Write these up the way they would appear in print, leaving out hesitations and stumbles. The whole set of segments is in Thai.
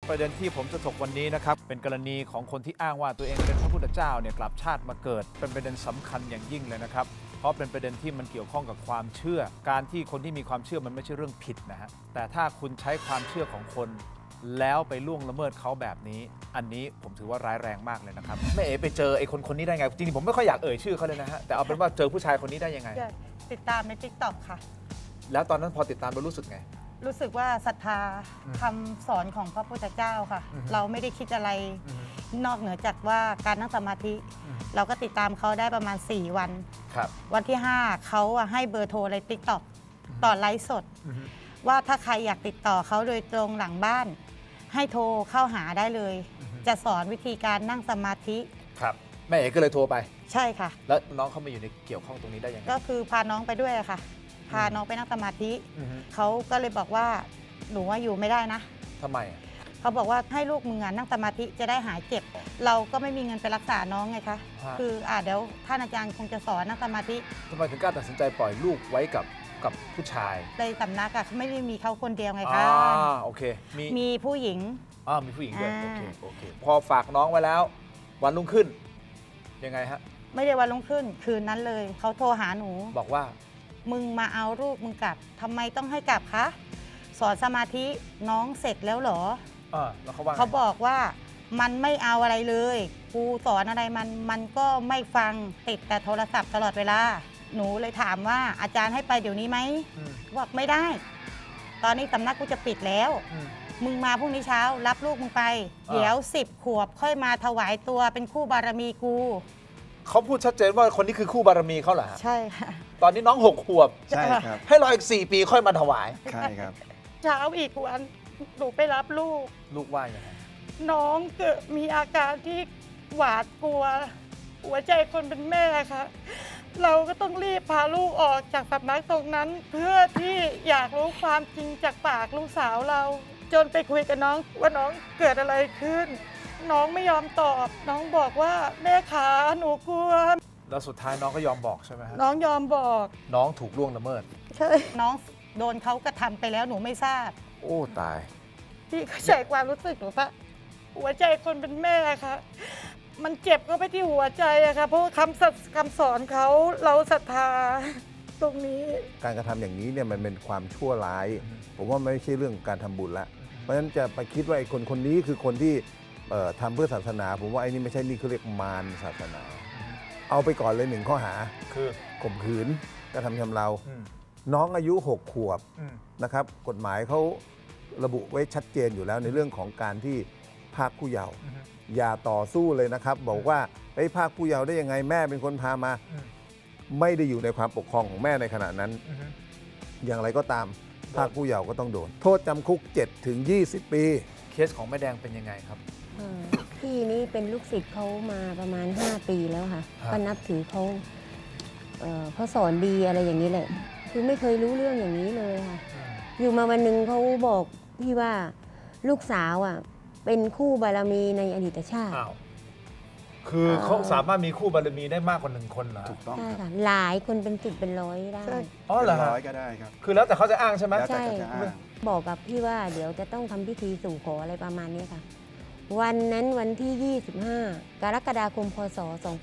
ประเด็นที่ผมจะถกวันนี้นะครับเป็นกรณีของคนที่อ้างว่าตัวเองเป็นพระพุทธเจ้าเนี่ยกลับชาติมาเกิดเป็นประเด็นสำคัญอย่างยิ่งเลยนะครับเพราะเป็นประเด็นที่มันเกี่ยวข้องกับความเชื่อการที่คนที่มีความเชื่อมันไม่ใช่เรื่องผิดนะฮะแต่ถ้าคุณใช้ความเชื่อของคนแล้วไปล่วงละเมิดเขาแบบนี้อันนี้ผมถือว่าร้ายแรงมากเลยนะครับแม่เอ๋ไปเจอไอ้คนนี้ได้ไงจริงๆผมไม่ค่อยอยากเอ่ยชื่อเขาเลยนะฮะแต่เอาเป็นว่าเจอผู้ชายคนนี้ได้ยังไงติดตามใน TikTok ค่ะแล้วตอนนั้นพอติดตามเรารู้สึกไงรู้สึกว่าศรัทธาคำสอนของพระพุทธเจ้าค่ะเราไม่ได้คิดอะไรนอกเหนือจากว่าการนั่งสมาธิเราก็ติดตามเขาได้ประมาณ4 วันวันที่5เขาให้เบอร์โทรใน TikTok ต่อไลฟ์สดว่าถ้าใครอยากติดต่อเขาโดยตรงหลังบ้านให้โทรเข้าหาได้เลยจะสอนวิธีการนั่งสมาธิครับแม่เอ๋ก็เลยโทรไปใช่ค่ะแล้วน้องเขามาอยู่ในเกี่ยวข้องตรงนี้ได้ยังไงก็คือพาน้องไปด้วยค่ะพาน้องไปนั่งสมาธิเขาก็เลยบอกว่าหนูว่าอยู่ไม่ได้นะทำไมเขาบอกว่าให้ลูกมึงนั่งสมาธิจะได้หายเจ็บเราก็ไม่มีเงินไปรักษาน้องไงคะคือเดี๋ยวท่านอาจารย์คงจะสอนนั่งสมาธิทำไมถึงกล้าตัดสินใจปล่อยลูกไว้กับผู้ชายในสำนักไม่ได้มีเขาคนเดียวไงคะโอเคมีผู้หญิงมีผู้หญิงด้วยโอเคพอฝากน้องไว้แล้ววันรุ่งขึ้นยังไงฮะไม่ได้วันรุ่งขึ้นคืนนั้นเลยเขาโทรหาหนูบอกว่ามึงมาเอาลูกมึงกลับทำไมต้องให้กลับคะสอนสมาธิน้องเสร็จแล้วเหรอแล้วเขาบอกว่ามันไม่เอาอะไรเลยกูสอนอะไรมันก็ไม่ฟังติดแต่โทรศัพท์ตลอดเวลาหนูเลยถามว่าอาจารย์ให้ไปเดี๋ยวนี้ไหมบอกไม่ได้ตอนนี้สำนักกูจะปิดแล้วมึงมาพรุ่งนี้เช้ารับลูกมึงไปเดี๋ยว10 ขวบค่อยมาถวายตัวเป็นคู่บารมีกูเขาพูดชัดเจนว่าคนนี้คือคู่บารมีเขาเหรอใช่ค่ะตอนนี้น้อง6 ขวบใช่ครับให้รออีก4 ปีค่อยมาถวายใช่ครับเช้าอีกวันหนูไปรับลูกว่ายังไงน้องเกิดมีอาการที่หวาดกลัวหัวใจคนเป็นแม่ค่ะเราก็ต้องรีบพาลูกออกจากสำนักตรงนั้นเพื่อที่อยากรู้ความจริงจากปากลูกสาวเราจนไปคุยกับน้องว่าน้องเกิดอะไรขึ้นน้องไม่ยอมตอบน้องบอกว่าแม่ขาหนูกลัวแล้วสุดท้ายน้องก็ยอมบอกใช่ไหมน้องยอมบอกน้องถูกล่วงละเมิดใช่น้องโดนเขากระทำไปแล้วหนูไม่ทราบโอ้ตายพี่เข้าใจความรู้สึกหนูปะหัวใจคนเป็นแม่ค่ะมันเจ็บเข้าไปที่หัวใจอะค่ะเพราะคำสอนเขาเราศรัทธาตรงนี้การกระทำอย่างนี้เนี่ยมันเป็นความชั่วร้ายผมว่าไม่ใช่เรื่องการทำบุญละเพราะฉะนั้นจะไปคิดว่าไอ้คนนี้คือคนที่ทำเพื่อศาสนาผมว่าไอ้นี่ไม่ใช่นี่เขาเรียกมารศาสนาเอาไปก่อนเลย1 ข้อหาคือข่มขืนกระทำชำเราน้องอายุ6 ขวบนะครับกฎหมายเขาระบุไว้ชัดเจนอยู่แล้วในเรื่องของการที่พรากผู้เยาว์อย่าต่อสู้เลยนะครับบอกว่าไอ้พรากผู้เยาว์ได้ยังไงแม่เป็นคนพามาไม่ได้อยู่ในความปกครองของแม่ในขณะนั้นอย่างไรก็ตามพรากผู้เยาว์ก็ต้องโดนโทษจำคุก7 ถึง 20 ปีเคสของแม่แดงเป็นยังไงครับพี่นี่เป็นลูกศิษย์เขามาประมาณ5 ปีแล้วค่ะก็นับถือเขาสอนดีอะไรอย่างนี้แหละคือไม่เคยรู้เรื่องอย่างนี้เลยค่ะอยู่มาวันหนึ่งเขาบอกพี่ว่าลูกสาวเป็นคู่บารมีในอดีตชาติคือเขาสามารถมีคู่บารมีได้มากกว่า1 คนเหรอถูกต้องใช่ค่ะหลายคนเป็น10 เป็นร้อยได้เหรอร้อยก็ได้ครับคือแล้วแต่เขาจะอ้างใช่ไหมใช่บอกกับพี่ว่าเดี๋ยวจะต้องทำพิธีสู่ขออะไรประมาณนี้ค่ะวันนั้นวันที่25 กรกฎาคม พ.ศ.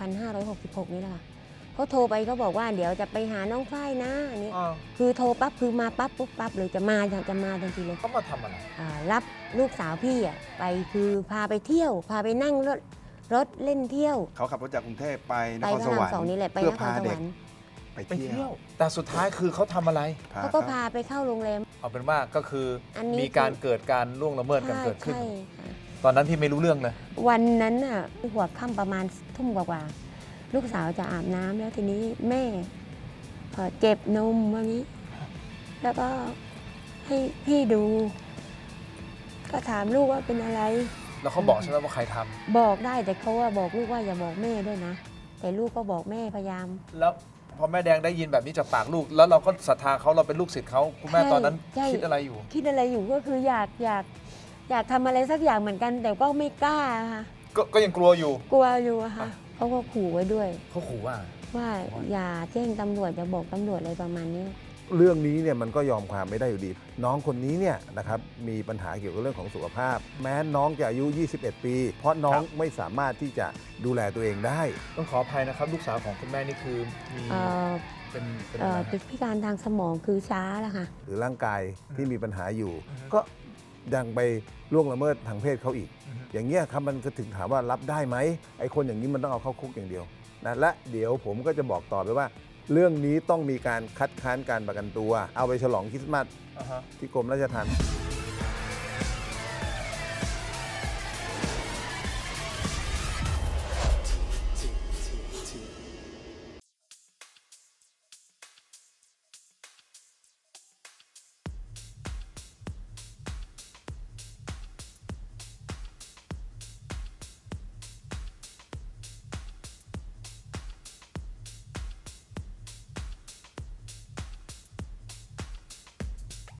2566นี่แหละค่ะเขาโทรไปเขาบอกว่าเดี๋ยวจะไปหาน้องฝ้ายนะอันนี้คือโทรปั๊บคือมาปั๊บปุ๊บปั๊บเลยจะมาทันทีเลยเขามาทำอะไรรับลูกสาวพี่ไปคือพาไปเที่ยวพาไปนั่งรถเล่นเที่ยวเขาขับรถจากกรุงเทพไปนครสวรรค์นี่แหละไปนครสวรรค์ไปเที่ยวแต่สุดท้ายคือเขาทำอะไรเขาก็พาไปเข้าโรงแรมเอาเป็นว่าก็คือมีการเกิดการล่วงละเมิดกันเกิดขึ้นตอนนั้นพี่ไม่รู้เรื่องเลยวันนั้นน่ะหัวค่ำประมาณทุ่มกว่าลูกสาวจะอาบน้ำแล้วทีนี้แม่เจ็บนมวันนี้แล้วก็ให้พี่ดูก็ถามลูกว่าเป็นอะไรแล้วเขาบอกใช่ไหมว่าใครทำบอกได้แต่เขาว่าบอกลูกว่าอย่าบอกแม่ด้วยนะแต่ลูกก็บอกแม่พยายามแล้วพอแม่แดงได้ยินแบบนี้จากปากลูกแล้วเราก็ศรัทธาเขาเราเป็นลูกศิษย์เขาคุณแม่ตอนนั้นคิดอะไรอยู่ก็คืออยากทำอะไรสักอย่างเหมือนกันแต่ก็ไม่กล้าค่ะก็ยังกลัวอยู่อะค่ะเขาก็ขู่ไว้ด้วยเขาขู่ว่าอย่าแจ้งตำรวจอย่าบอกตำรวจอะไรประมาณนี้เรื่องนี้เนี่ยมันก็ยอมความไม่ได้อยู่ดีน้องคนนี้เนี่ยนะครับมีปัญหาเกี่ยวกับเรื่องของสุขภาพ แม้น้องจะอายุ 21 ปี เพราะน้องไม่สามารถที่จะดูแลตัวเองได้ต้องขออภัยนะครับลูกสาวของคุณแม่นี่คือมีเป็นอะไรเป็นพิการทางสมองคือช้าแล้วค่ะหรือร่างกายที่มีปัญหาอยู่ ก็ยังไปล่วงละเมิดทางเพศเขาอีก อย่างเงี้ยครับมันก็ถึงถามว่ารับได้ไหมไอ้คนอย่างนี้มันต้องเอาเข้าคุกอย่างเดียวนะและเดี๋ยวผมก็จะบอกต่อไปว่า เรื่องนี้ต้องมีการคัดค้านการประกันตัว เอาไปฉลองคริสต์มาสที่กรมราชทัณฑ์